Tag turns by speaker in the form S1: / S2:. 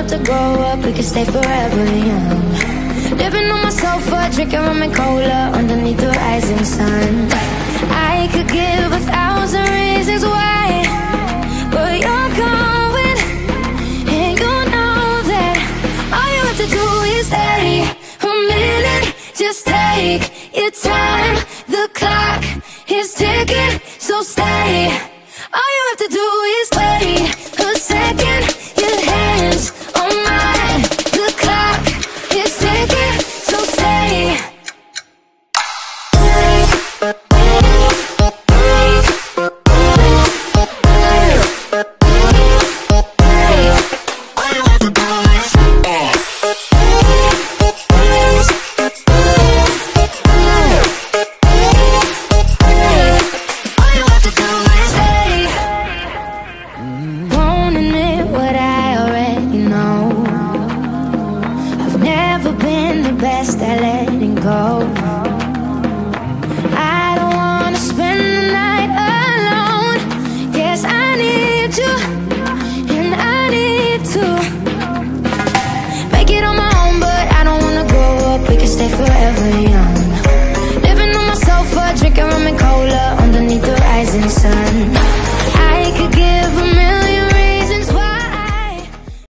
S1: have to grow up, we can stay forever young. Living on my sofa, drinking rum and cola underneath the rising sun. I could give 1,000 reasons why, but you're going, and you know that all you have to do is stay a minute. Just take your time, the clock is ticking, so stay.